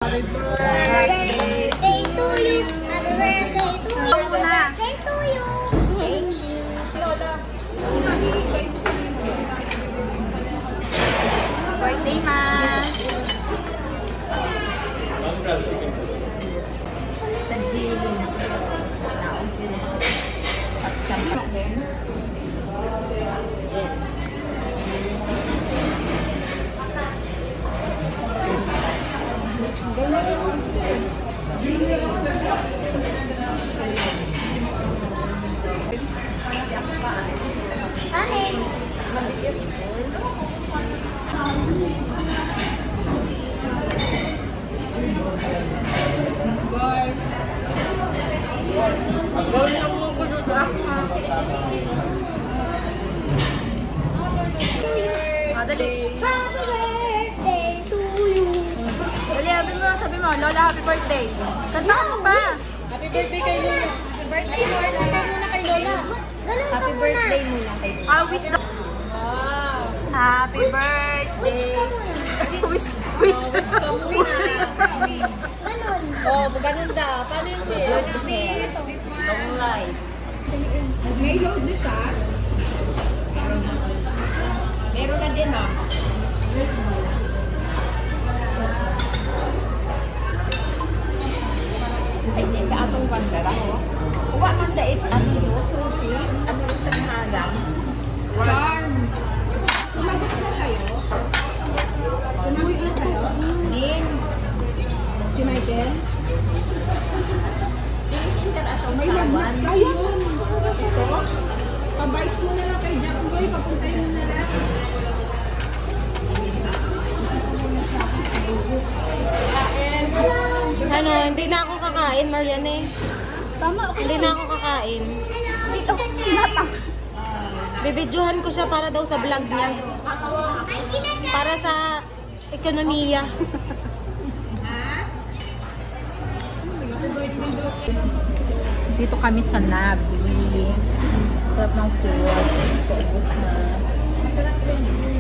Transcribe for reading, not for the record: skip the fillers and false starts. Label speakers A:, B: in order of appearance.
A: Happy birthday to you. Happy birthday to you. Birthday to you. Thank you. Lola. Birthday, ma. Sa jelly na. At champa din.
B: Sabi mo, Lola, happy birthday. Kanta mo ba?
A: Happy birthday kay Lola. Happy birthday muna kay Lola. Happy birthday muna kay Lola.
B: I wish na.
A: Wow.
B: Happy birthday.
A: Wish ka muna. Ganon. Oh, ganon daw. Paano yung wish? Long life. May load this ha? Meron na din ha? Ay, sinta atong bandara ho. Uwa man dait, ano yun, sushi, ano yung tanghagang. Warm. Sumagot na sa'yo? Sumagot na sa'yo? Din. Si Michael? Please, interasong may sawan. Ayun. Ito? Pabike mo na lang kay Jack Boy, papuntayin mo na lang.
C: Ano, hindi na ako kakain, Mariane.
A: Tama, okay.
C: Hindi na ako kakain.
A: Dito, tinatang.
C: Bibidyohan ko siya para daw sa vlog niya. Para sa ekonomiya.
B: Dito kami sa NABE. Sarap ng food. Paubos na. Masarap yun.